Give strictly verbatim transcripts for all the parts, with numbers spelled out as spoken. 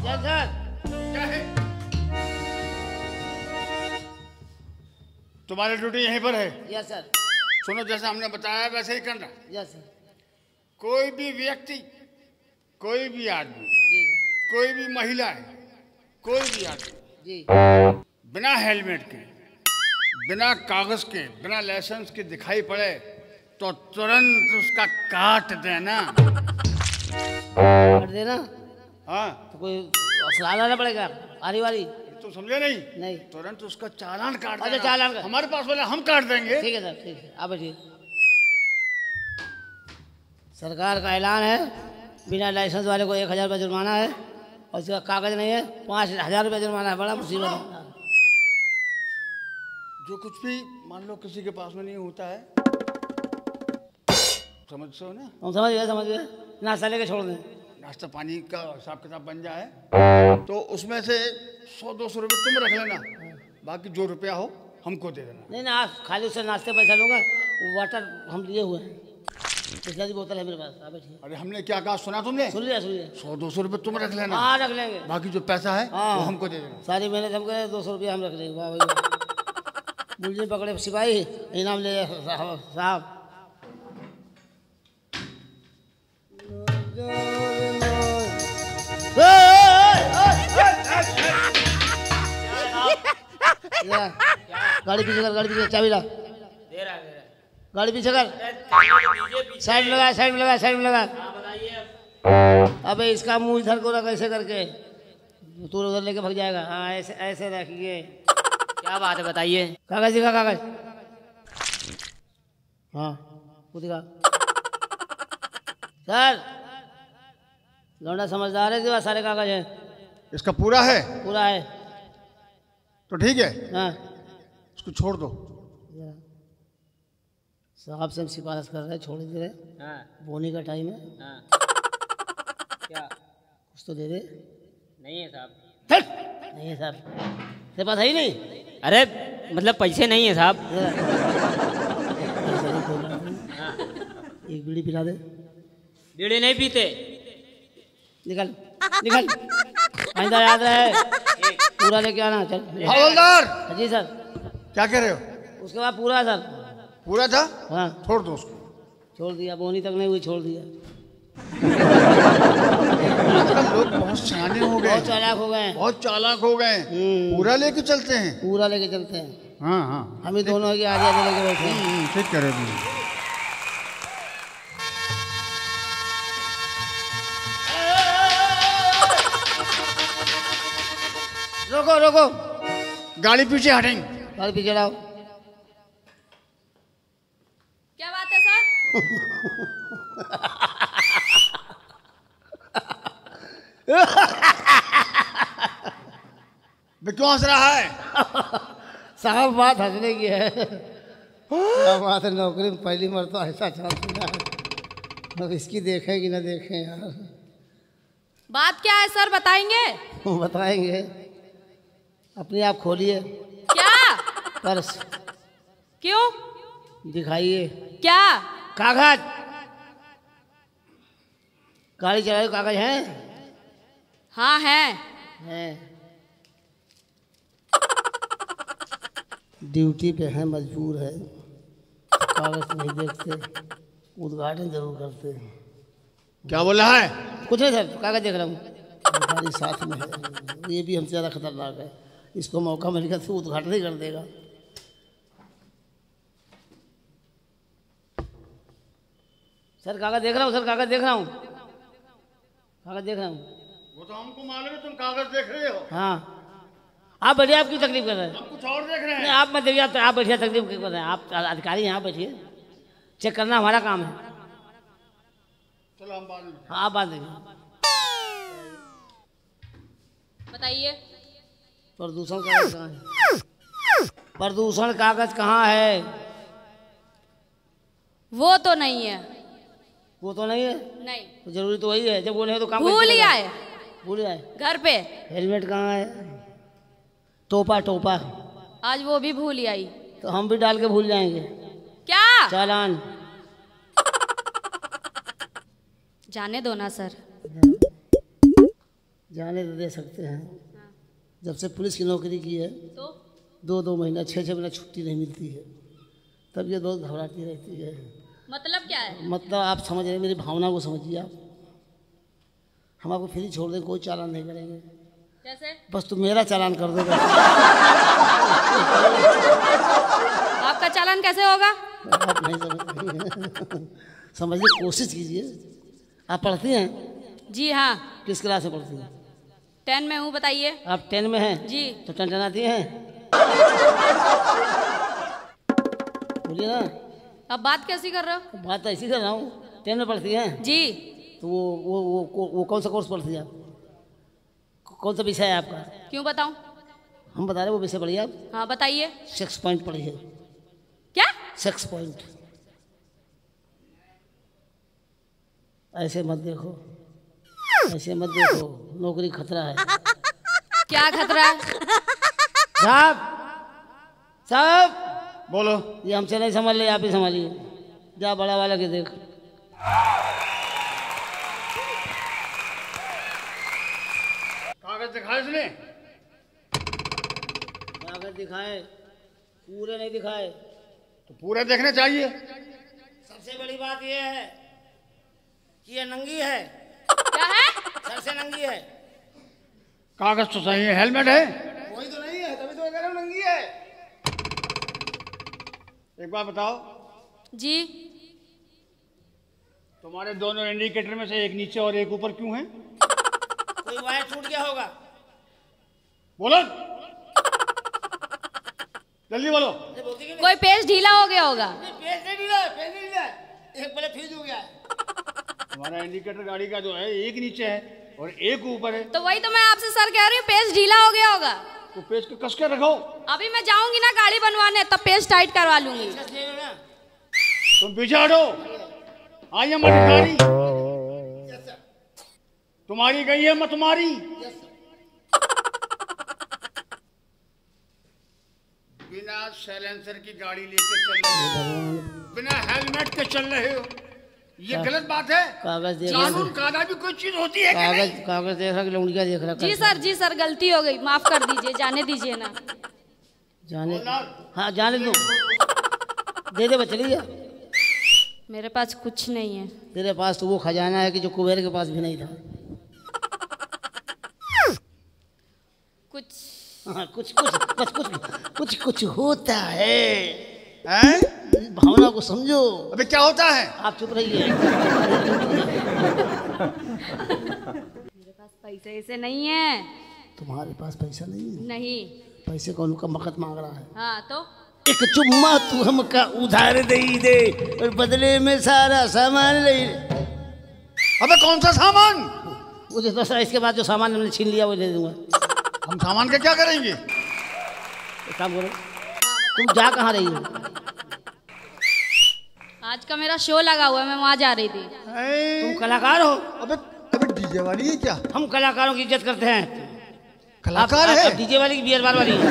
Yes sir. क्या है? तुम्हारी ड्यूटी यहीं पर है? Yes sir. सुनो, जैसे हमने बताया वैसे ही करना। Yes sir. कोई भी व्यक्ति, कोई भी आदमी, जी सर। कोई भी महिला है, कोई भी आदमी जी बिना हेलमेट के, बिना कागज के, बिना लाइसेंस के दिखाई पड़े तो तुरंत उसका काट देना। काट देना? हाँ। तो कोई सलाह लाना पड़ेगा आरी वारी? तुम समझे नहीं? नहीं। तुरंत उसका चालान काट अच्छा, देना। चालान का हमारे पास वाला हम काट देंगे। ठीक है सर, ठीक है, आप बैठिए। सरकार का ऐलान है, बिना लाइसेंस वाले को एक हजार रुपये जुर्माना है, और उसका कागज नहीं है पाँच हजार रुपये जुर्माना है। बड़ा मुसीबत है। जो कुछ भी मान लो किसी के पास में नहीं होता है, समझ सो ना? हम समझ गए, समझ गए। नाश्ता लेके छोड़ दें। नाश्ता पानी का हिसाब किताब बन जाए तो उसमें से सौ दो सौ रुपये तुम रख लेना, बाकी जो रुपया हो हमको दे देना। नहीं ना, खाली उससे नाश्ते पैसा लूँगा। वाटर हम लिए हुए हैं, पिछला की बोतल है मेरे पास। आप बैठिए। अरे हमने क्या कहा, सुना तुमने? सुन लिया, सुन लिया। सौ दो सौ रुपये तुम रख लेना। हाँ, रख लेंगे। बाकी जो पैसा है हाँ, वो हमको दे देना। सारी मेहनत हम करें, दो सौ रुपया हम रख लेंगे। वाह भाई, मुझे पकड़े सिपाही, इनाम ले साहब। गाड़ी पीछे कर, गाड़ी पीछे, चाबी ला। दे रहा है। गाड़ी पीछे कर, साइड में लगा, साइड में लगा, साइड में लगा। अबे इसका मुंह इधर को रख, ऐसे करके तू उधर लेके भाग जाएगा। हाँ, ऐसे ऐसे रखिए। क्या बात है बताइए। कागज दिखा, कागज। हाँ, वो दिखा। सर, लौंडा समझदार है कि सारे कागज हैं? इसका पूरा है? पूरा है। तो ठीक है, हाँ, इसको छोड़ दो। साहब से हम सिफारिश कर रहे हैं, छोड़ दे रहे। हाँ। बोनी का टाइम है। हाँ। क्या? कुछ तो दे दे। नहीं है साहब। नहीं है साहब, तेरे पास है ही नहीं? अरे मतलब पैसे नहीं है साहब। एक बीड़ी पिला दे। बीड़ी नहीं पीते। निकल निकल, आइंदा याद रहे, पूरा लेके आना। चल हवलदार। जी सर। क्या कह रहे हो? उसके बाद पूरा है सर। पूरा था? हाँ, छोड़ दो उसको। छोड़ दिया, बोनी तक नहीं हुई, छोड़ दिया। आजकल लोग बहुत सियाने हो गए, बहुत चालाक हो गए, बहुत चालाक हो गए। पूरा लेके चलते हैं। पूरा लेके चलते हैं। हाँ हाँ, हम ही दोनों की आधी आधी लेके बैठे हैं। ठीक कह रहे हो। रोको रोको, गाड़ी पीछे हटेंगे। गाड़ी पीछे लाओ। क्या बात है सर? क्यों हंस रहा है? साहब बात हंसने की है। क्या बात है, नौकरी में पहली मरतबा ऐसा चांस मिला है। अब इसकी देखें कि ना देखें यार। बात क्या है सर, बताएंगे? बताएंगे। अपने आप खोलिए क्या? पर्स क्यों? दिखाइए। क्या? कागज। गाड़ी चलाए कागज हैं? हाँ है। हैं। ड्यूटी पे है, मजबूर है, कागज नहीं देखते, उद्घाटन जरूर करते हैं। क्या बोला है? कुछ नहीं सर, कागज देख रहा हूँ। गाड़ी साथ में है, ये भी हमसे ज़्यादा खतरनाक है। इसको मौका मिलेगा तो उद्घाटन ही कर देगा। सर कागज देख रहा हूँ, सर कागज देख रहा हूँ, कागज देख रहा हूँ। वो तो हमको मालूम है तुम कागज देख रहे हो। हाँ, आप बैठिए, आप क्यों तकलीफ कर रहे हैं? हम कुछ और देख रहे हैं। नहीं, आप मत देखिए, आप आप बैठिए, तकलीफ क्यों कर रहे हैं? आप अधिकारी हैं, आप बैठिए, चेक करना हमारा काम है। चलो हम बाद में। हाँ, आप बात देखिए। बताइए। प्रदूषण कागज कहाँ है? प्रदूषण कागज कहाँ है? वो तो नहीं है। वो तो नहीं है? नहीं। तो जरूरी तो वही है, जब वो नहीं है तो काम भूल ही आए। भूल ही आए। घर पे। हेलमेट कहाँ है? टोपा टोपा। आज वो भी भूल ही आई। तो हम भी डाल के भूल जाएंगे। क्या? चालान। जाने दो ना सर। जाने तो दे सकते हैं। जब से पुलिस की नौकरी की है तो दो दो महीना छः छः महीना छुट्टी नहीं मिलती है, तब ये बहुत घबराती रहती है। मतलब क्या है? मतलब आप समझ रहे हैं, मेरी भावना को समझिए आप। हम आपको फ्री छोड़ दें, कोई चालान नहीं करेंगे, कैसे? बस तुम मेरा चालान कर दो बस। आपका चालान कैसे होगा? आप नहीं समझ समझने की कोशिश कीजिए। आप पढ़ती हैं? जी हाँ, किस क्लास में पढ़ती हैं? टेन में हूँ। बताइए। आप टेन में हैं? जी। तो टनटनाती हैं? बोलिए ना। अब बात कैसी कर रहे हो? बात तो ऐसी कर रहा हूँ। टेन में पढ़ती हैं? जी। तो वो वो वो वो, वो कौन सा कोर्स पढ़ती हैं आप? कौन सा विषय है आपका? क्यों बताऊं? हम बता रहे हैं वो विषय पढ़िए आप। हाँ बताइए। सेक्स पॉइंट पढ़िए। क्या? Six point. ऐसे मत देखो, ऐसे मत देखो, नौकरी खतरा है। क्या खतरा है? साहब साहब बोलो। ये हमसे नहीं संभाल ले, आप ही संभालिए। जा बड़ा वाला के देख। कागज दिखाए इसने? कागज दिखाए, पूरे नहीं दिखाए। तो पूरे देखने चाहिए। सबसे बड़ी बात यह है कि ये नंगी है। क्या है? सर से नंगी है। कागज तो सही है, हेलमेट है। वही तो नहीं है, तभी तो कह रहा हूं नंगी है। एक बात बताओ, जी। तुम्हारे दोनों इंडिकेटर में से एक नीचे और एक ऊपर क्यों है? कोई वायर टूट गया होगा। बोलो, जल्दी बोलो। कोई पेज ढीला हो गया होगा। पेज नहीं ढीला है, पेज नहीं ढीला है, एक पहले फ्यूज हो गया है। तुम्हारा इंडिकेटर गाड़ी का जो है एक नीचे है और एक ऊपर है। तो वही तो मैं आपसे सर कह रही हूँ, पेज ढीला हो गया होगा। तो पेज को कस के रखो। अभी मैं जाऊंगी ना गाड़ी बनवाने, तब पेज टाइट करवा लूंगी। तुम पीछे हटो। आई एम अधिकारी। तुम्हारी गई है, मैं तुम्हारी। बिना साइलेंसर की गाड़ी लेके चल रहे हो, बिना हेलमेट के चल रहे हो, ये गलत बात है। कागज देख कानून कायदा भी कोई चीज होती है। कागज कागज देख रहा कि लौंडिया देख रहा। जी सर, जी सर, गलती हो गई, माफ कर दीजिए, जाने दीजिए ना। जाने, हाँ जाने दो, दे दे चली जा। मेरे पास कुछ नहीं है। तेरे पास तो वो खजाना है कि जो कुबेर के पास भी नहीं था। कुछ हाँ, कुछ कुछ कुछ कुछ कुछ कुछ होता है। हैं? भावना को समझो। अबे क्या होता है? आप चुप रहिए। मेरे पास पैसे ऐसे नहीं है। तुम्हारे पास पैसा नहीं है? नहीं। पैसे कौन का मकत मांग रहा है? हाँ तो एक चुम्मा तू हमका उधार दे दे और बदले में सारा सामान ले। अबे कौन सा सामान? मुझे तो सर इसके बाद जो सामान हमने छीन लिया वो दे दूंगा। हम सामान का क्या करेंगे? एक काम करो, तुम जा कहाँ रही हो? आज का मेरा शो लगा हुआ है, मैं वहाँ जा रही थी। तुम कलाकार हो? अबे अबे डीजे वाली है क्या? हम कलाकारों की इज्जत करते हैं। कलाकार आप, है? आप डीजे वाली की बियर बार वाली है?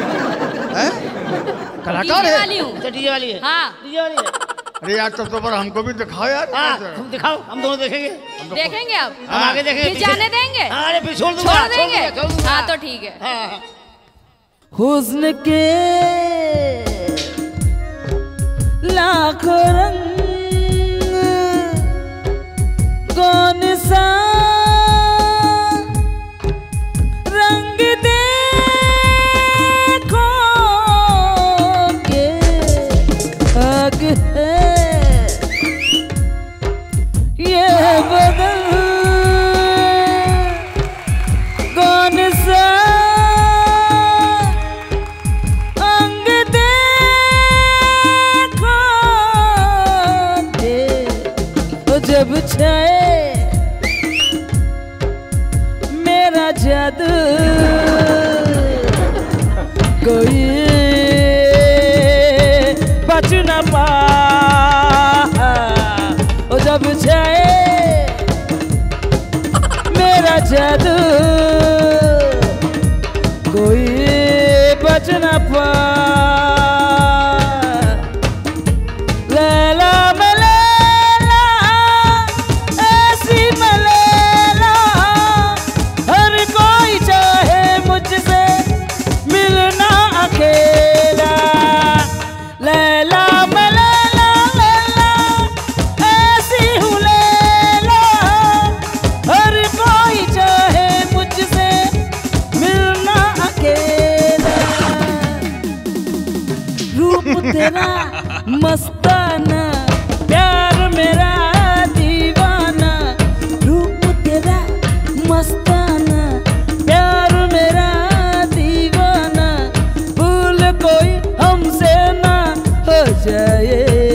कलाकार डीजे है? वाली हूँ। अच्छा डीजे वाली है? हाँ डीजे वाली है। अरे यार तब तो पर हमको भी दिखाओ यार। हाँ तुम दिखाओ, हम दोनों देखेंगे। देखेंगे आप? हम आगे देखेंगे। फिर जाने देंगे? हाँ, अरे फिर छोड़ दूंगा। छोड़ देंगे? छोड़ दूंगा। हाँ तो ठीक है। हाँ, हाँ। हुस्न के लाखों रंग कौन सा रंग देखोगे, आग है ये बदल कौन सा अंग देखोगे, तो जब छाए मेरा जादू कोई बच न पाए, ओ जब छाए मेरा जादू कोई बच न पाए। लैला मलैला ऐसी मलैला हर को तेरा मस्ताना, प्यार मेरा दीवाना, रूप तेरा मस्ताना, प्यार मेरा दीवाना, भूल कोई हमसे ना हो जाए।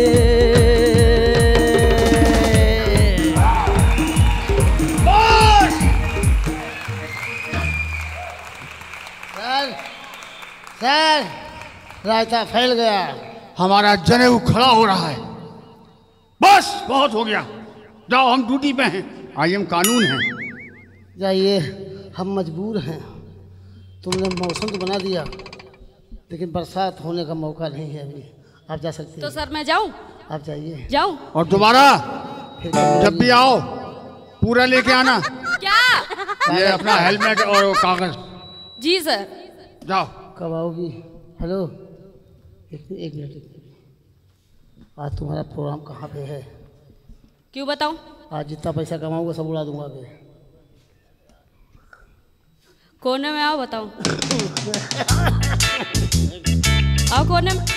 सर सर रायता फैल गया। हमारा जनेऊ खड़ा हो रहा है। बस बहुत हो गया, जाओ हम ड्यूटी पे हैं, आईएम कानून है। जाइए, हम मजबूर हैं। तुमने मौसम तो बना दिया, लेकिन बरसात होने का मौका नहीं है अभी। आप जा सकते तो हैं। सर मैं जाऊं? आप जाइए। जाऊं? और दोबारा फिर जब भी आओ पूरा लेके आना, क्या? ये अपना हेलमेट और वो कागज। जी सर। जाओ। कब आओगी? हेलो, एक एक मिनट एक मिनट। आज तुम्हारा प्रोग्राम कहाँ पे है? क्यों बताऊं? आज जितना पैसा कमाऊंगा सब उड़ा दूंगा मैं। कोने में आओ, बताऊं? आओ कोने में।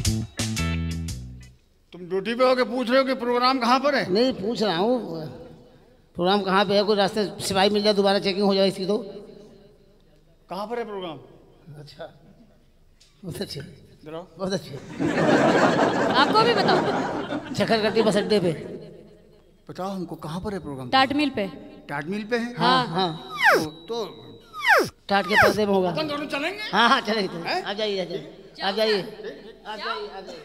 तुम ड्यूटी पे होके पूछ रहे हो कि प्रोग्राम कहाँ पर है? नहीं पूछ रहा हूँ, प्रोग्राम कहाँ पे है? कोई रास्ते सिपाही मिल जाए, दोबारा चेकिंग हो जाए इसकी तो। कहाँ पर है प्रोग्राम? अच्छा, बहुत अच्छे, जरा बहुत अच्छे। आपको भी बताऊं? चक्करकट्टी बस अड्डे पे। बताओ हमको कहाँ पर है प्रोग्राम? टाट मिल पे। टाट मिल पे है? हाँ हाँ, तो, तो टाट के पर्दे में होगा। अपन दोनों चलेंगे? हाँ हाँ चलेंगे चलेंगे। हैं? आप जाइए, आप जाइए, आप जाइए, आप जाइए, आप जाइए,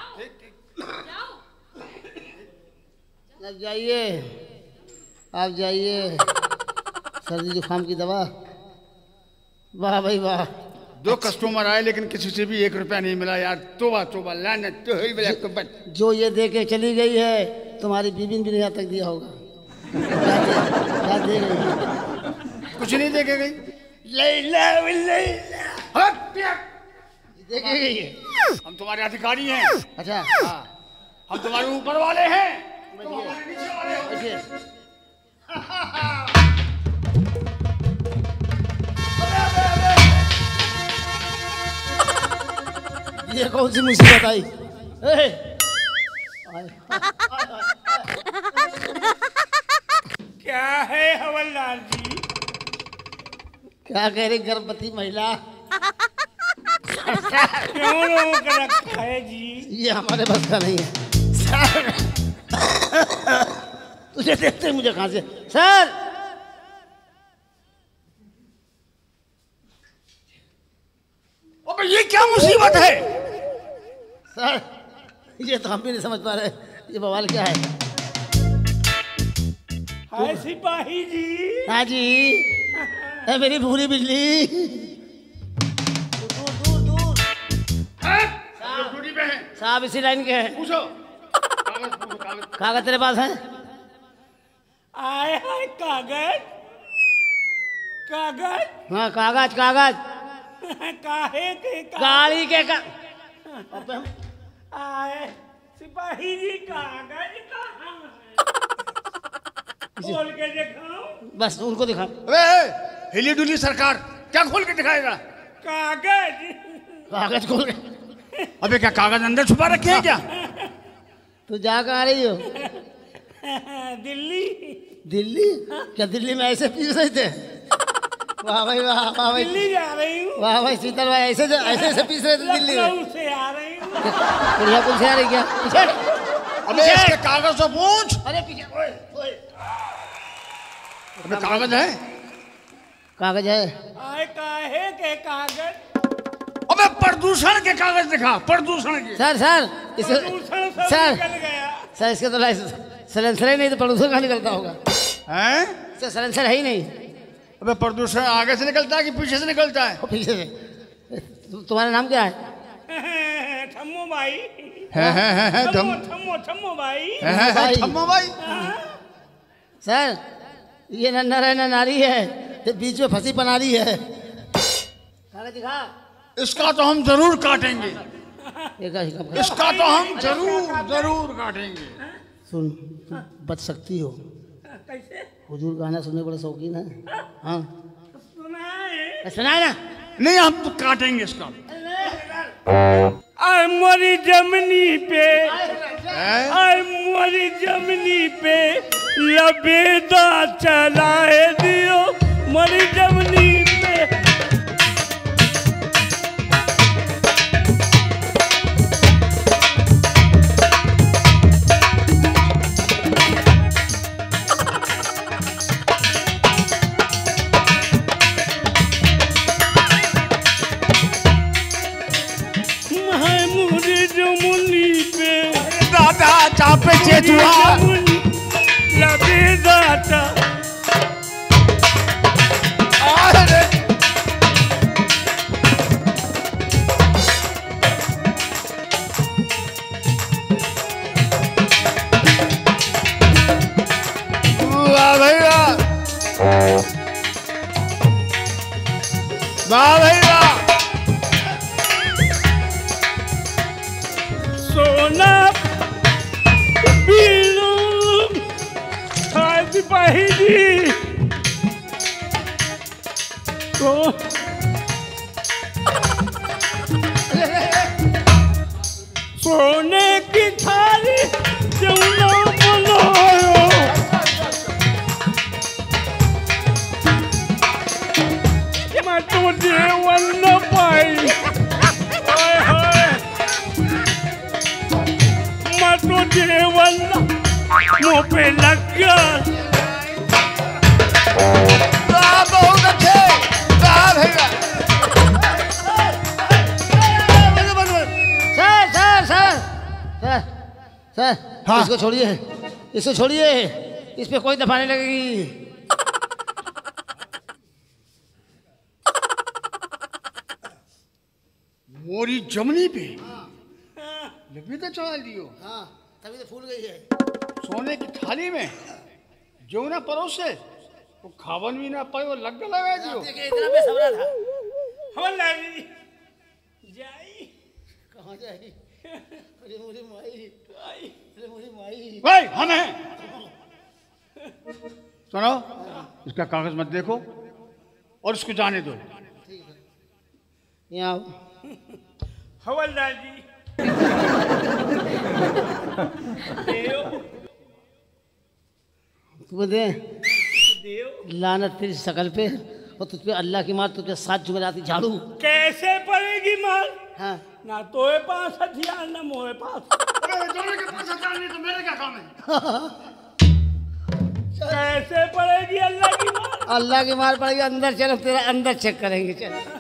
आप जाइए, आप जाइए। सर्दी जुकाम की दवा। वाह भाई वाह। दो कस्टमर आए लेकिन किसी से भी एक रुपया नहीं मिला यार। तोबा तोबा, लानत तो है ही तो बच। जो ये दे के चली गई है, तुम्हारी बीबी ने भी यहाँ तक दिया होगा। क्या दे- क्या दे गई है? कुछ नहीं देखे गई। लैला लैला हट, पिया। देखे गई है। हम तुम्हारे अधिकारी हैं। अच्छा हाँ, हम तुम्हारे ऊपर वाले हैं, तुम हमारे नीचे वाले हो। अच्छा, ये कौन सी मुसीबत आई? ए! क्या है हवलदार जी? क्या कह रही गर्भवती महिला? क्यों लोगों का रखा है जी? ये हमारे बस का नहीं है सर। तुझे देखते ही मुझे खांसी। सर अबे ये क्या मुसीबत है? सर, ये तो हम भी नहीं समझ पा रहे, ये बवाल क्या है? हाय सिपाही जी। हाँ जी, है मेरी भूरी बिल्ली। दूर दूर दूर। ड्यूटी पे हैं। साहब इसी लाइन के हैं। पूछो। कागज पूछो, कागज। कागज तेरे पास है? आए हाय कागज। कागज हाँ कागज कागज। काहे के का... गाड़ी के का अबे हम आए सिपाही जी, कागज कहाँ है? खोल के दिखाओ। बस उनको दिखा। अबे हिली डुली सरकार, क्या खोल के दिखाएगा? कागज। कागज खोल के। अबे क्या कागज अंदर छुपा रखे हैं क्या? तू जा कहाँ रही हो? दिल्ली। दिल्ली? क्या दिल्ली में ऐसे पीस रहे थे? वाह भाई वाह, वाह भाई, दिल्ली जा रही हूँ। वाह भाई शीतल भाई, ऐसे ऐसे ऐसे पीस रहे थे दिल्ली में। लखनऊ से आ रही हूँ। बुढ़िया पुल से आ रही क्या? पीछे। अबे इसके कागज तो पूछ। अरे पीछे। ओए ओए। अबे कागज है? कागज है। आए काहे के कागज? अबे प्रदूषण के कागज दिखा, प्रदूषण के। सर सर इसके प्रदूषण सब सर निकल गया। सर इसके तो लाइसेंस सलेंसर ही नहीं, तो प्रदूषण कहाँ निकलता होगा? हैं? सर सलेंसर है ही नहीं। अबे प्रदूषण आगे से निकलता है कि पीछे से निकलता है? वो पीछे से। तु, तुम्हारा नाम क्या है? ठम्मो भाई। है है है है ठम्मो ठम्मो ठम्मो भाई। है है है ठम्मो भाई। सर ये न नर है न नारी है, ये बीच में फंसी बना रही है। कागज दिखा। इसका तो हम जरूर काटेंगे। एक ही इसका तो हम जरूर जरूर काटेंगे। सुन, तुम बच सकती हो। कैसे? हुजूर गाना सुनने बड़े शौकीन है। हाँ सुनाए। सुनाए ना। नहीं हम तो काटेंगे इसका। आय मोरी जमनी पे, आय मोरी जमनी पे लबेदा चलाए दियो मोरी जमनी पे। दादा चापे चेचुआ लबे दाता अरे वाह भैया वाह भैया सोना पीलू सिपाही जी तो सोने की थाली जौना बनायो मैं तो देवन न पाई हाय हाय मैं तो देवन मुँह पे लग गया। बहुत अच्छे वाह भैया sir sir sir sir sir हाँ। इसको छोड़िए, इसको छोड़िए, इस पे कोई दफा नहीं लगेगी। मोरी जमनी पे लबेदा चढ़ा लियो। हाँ तभी तो फूल गई है। सोने की थाली में जो ना परोसे वो खावन भी ना पाए वो लग लगा दियो। देखिए इतना बेसब्रा था। हवलदार जी जाई कहाँ जाए? अरे मुझे माई, अरे मुझे माई। भाई हम हैं। सुनो इसका कागज मत देखो और इसको जाने दो। यहाँ आओ। हवलदार जी देव तू दे देव लानत तेरी शकल पे और तुझ पे अल्लाह की मार तुझे साथ जुगराती झाड़ू। कैसे पड़ेगी मार? हाँ ना तोए पास हथियार ना मोए पास। दोनों के पास हथियार नहीं तो मेरे क्या काम है? कैसे पड़ेगी अल्लाह की मार? अल्लाह की मार पड़ेगी। अंदर चलो तेरा अंदर चेक करेंगे। चल